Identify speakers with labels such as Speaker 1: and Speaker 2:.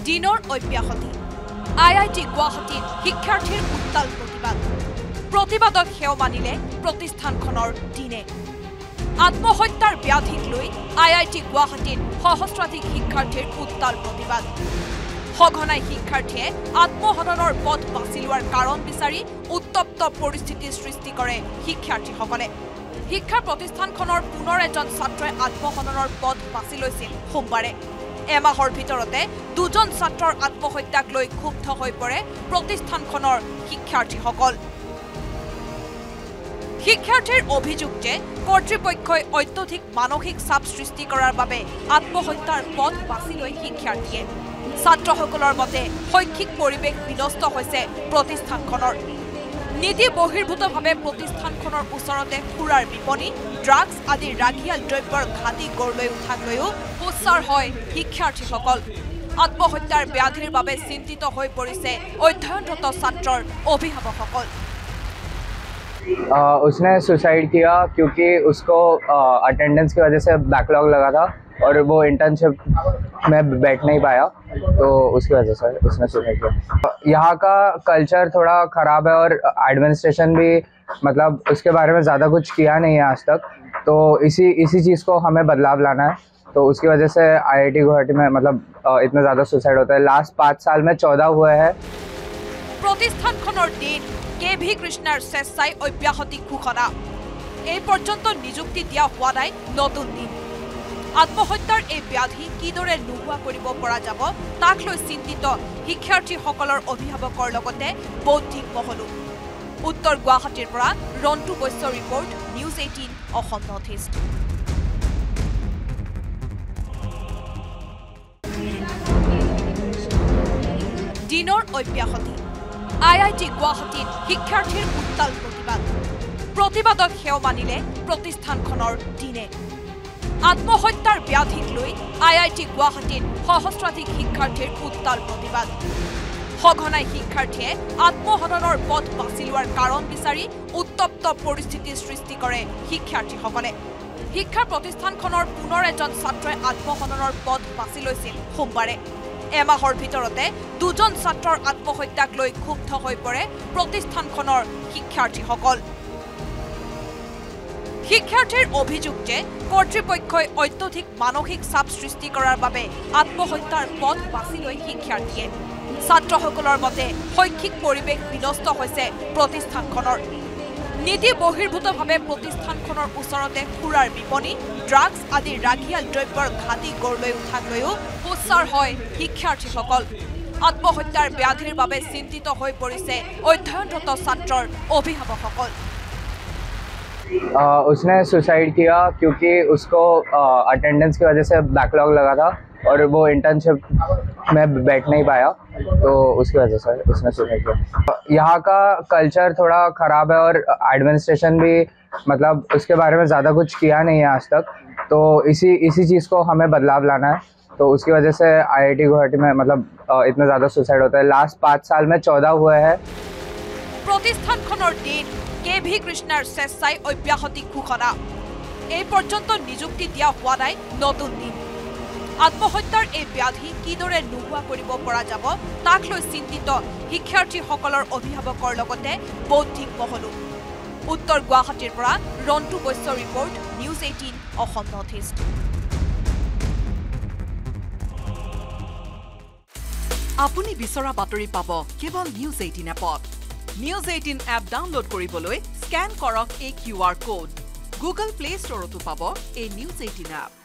Speaker 1: দিনৰ অব্যাহতি IIT গুৱাহাটীত শিক্ষাৰ্থীৰ উত্তাল প্ৰতিবাদক সেও মানিলে প্ৰতিষ্ঠানখনৰ দিনে আত্মহত্যাৰ ব্যাধিক লৈ IIT গুৱাহাটীত সহস্ৰাধিক শিক্ষাৰ্থীৰ উত্তাল প্ৰতিবাদ সঘনাই শিক্ষাৰ্থীয়ে আত্মহননৰ পথ বাছি লোৱাৰ কাৰণ বিচাৰি উত্তপ্ত পৰিস্থিতিৰ সৃষ্টি কৰে শিক্ষাৰ্থীসকলে শিক্ষা প্ৰতিষ্ঠানখনৰ পুনৰ এজন ছাত্ৰই আত্মহননৰ পথ বাছি লৈছিল সোমবাৰে এমাহৰ ভিতৰতে দুজন ছাত্ৰৰ আত্মহত্যাক লৈ ক্ষুব্ধ হৈ পৰে প্ৰতিষ্ঠানখনৰ শিক্ষাৰ্থীসকল শিক্ষাৰ্থীৰ অভিযোগ যে কৰ্তৃপক্ষই অত্যধিক মানসিক চাপ সৃষ্টি কৰাৰ বাবে আত্মহত্যাৰ পথ বাছি লৈ শিক্ষাৰ্থীয়ে ছাত্ৰসকলৰ মতে শৈক্ষিক পৰিৱেশ বিনষ্ট হৈছে প্ৰতিষ্ঠানখনৰ নীতি বহিৰ্ভূতভাৱে প্ৰতিষ্ঠানখনৰ ওচৰতে সুৰাৰ বিপণী ড্ৰাগছ আদি ৰাগিয়াল দ্ৰব্যৰ ঘাটি গঢ়লৈ উঠাক লৈও উচ্চাৰ হয় শিক্ষাৰ্থীসকল আত্মহত্যাৰ ব্যাধিৰ বাবে চিন্তিত হৈ পৰিছে অধ্যয়নৰত ছাত্ৰৰ অভিভাৱকসকল
Speaker 2: उसने सुसाइड किया क्योंकि उसको अटेंडेंस की वजह से बैकलॉग लगा था और वो इंटर्नशिप में बैठ नहीं पाया तो उसकी वजह से उसने सुसाइड किया यहाँ का कल्चर थोड़ा ख़राब है और एडमिनिस्ट्रेशन भी मतलब उसके बारे में ज़्यादा कुछ किया नहीं है आज तक तो इसी चीज़ को हमें बदलाव लाना है तो उसकी वजह से IIT गुवाहाटी में मतलब इतना ज़्यादा सुसाइड होता है लास्ट 5 साल में 14 हुए हैं
Speaker 1: प्रतिष्ठानखনৰ দিন KV কৃষ্ণৰ স্বেচ্ছাই অব্যাহতি ঘোষণা এই পৰ্যন্ত নিযুক্তি দিয়া হোৱা নাই নতুন দিন আত্মহত্যাৰ এই ব্যাধি কিদৰে নোহোৱা কৰিব পৰা যাব তাক লৈ চিন্তিত শিক্ষাৰ্থীসকলৰ অভিভাৱকৰ লগতে বৌদ্ধিক মহলো উত্তৰ গুৱাহাটীৰ পৰা Rontu Baishya report news 18 Assam north east দিনৰ অব্যাহতি IIT গুৱাহাটীত শিক্ষাৰ্থীৰ উত্তাল প্ৰতিবাদক সেও মানিলে প্ৰতিষ্ঠানখনৰ দিনে আত্মহত্যাৰ ব্যাধিক লৈ IIT গুৱাহাটীত সহস্ৰাধিক শিক্ষাৰ্থীৰ উত্তাল প্ৰতিবাদ সঘনাই শিক্ষাৰ্থীয়ে আত্মহননৰ পথ বাছি লোৱাৰ কাৰণ বিচাৰি উত্তপ্ত পৰিস্থিতিৰ সৃষ্টি কৰে শিক্ষাৰ্থীসকলে শিক্ষা প্ৰতিষ্ঠানখনৰ পুনৰ এজন ছাত্ৰই আত্মহননৰ পথ বাছি লৈছিল সোমবাৰে এমাহৰ ভিতৰতে দুজন ছাত্ৰৰ আত্মহত্যাক লৈ ক্ষুব্ধ হৈ পৰে প্ৰতিষ্ঠানখনৰ শিক্ষাৰ্থীসকল শিক্ষাৰ্থীৰ অভিযোগ যে কৰ্তৃপক্ষই অত্যধিক মানসিক চাপ সৃষ্টি কৰাৰ বাবে আত্মহত্যাৰ পথ বাছি লৈ শিক্ষাৰ্থীয়ে ছাত্ৰসকলৰ মতে শৈক্ষিক পৰিৱেশ বিনষ্ট হৈছে প্ৰতিষ্ঠানখনৰ নীতি বহিৰ্ভূতভাৱে প্ৰতিষ্ঠানখনৰ ওচৰতে সুৰাৰ বিপণী ড্ৰাগছ আদি ৰাগিয়াল দ্ৰব্যৰ ঘাটি গঢ়লৈ উঠাক লৈও উচ্চাৰ হয় শিক্ষাৰ্থীসকল আত্মহত্যাৰ ব্যাধিৰ বাবে চিন্তিত হৈ পৰিছে অধ্যয়নৰত ছাত্ৰৰ অভিভাৱকসকল
Speaker 2: उसने सुसाइड किया क्योंकि उसको अटेंडेंस की वजह से बैकलॉग लगा था और वो इंटर्नशिप में बैठ नहीं पाया तो उसकी वजह से उसने सुसाइड किया यहाँ का कल्चर थोड़ा ख़राब है और एडमिनिस्ट्रेशन भी मतलब उसके बारे में ज़्यादा कुछ किया नहीं है आज तक तो इसी चीज़ को हमें बदलाव लाना है तो उसकी वजह से IIT गुवाहाटी में मतलब इतना ज़्यादा सुसाइड होता है लास्ट 5 साल में 14 हुए हैं
Speaker 1: प्रतिष्ठानखনৰ দিন KV কৃষ্ণৰ স্বেচ্ছাই অব্যাহতি ঘোষণা এই পৰ্যন্ত নিযুক্তি দিয়া হোৱা নাই নতুন দিন আত্মহত্যাৰ এই ব্যাধি কিদৰে নোহোৱা কৰিব পৰা যাব তাক লৈ চিন্তিত শিক্ষাৰ্থীসকলৰ অভিভাৱকৰ লগতে বৌদ্ধিক মহলো উত্তৰ গুৱাহাটীৰ পৰা Rontu Baishya report news 18 Assam north east
Speaker 3: আপুনি বিচৰা বাতৰি পাব কেৱল নিউজ 18 এপত নিউজ 18 এপ ডাউনলোড কৰিবলৈ স্ক্যান কৰক এই QR কোড গুগল প্লে ষ্টৰতো পাব এই নিউজ 18 এপ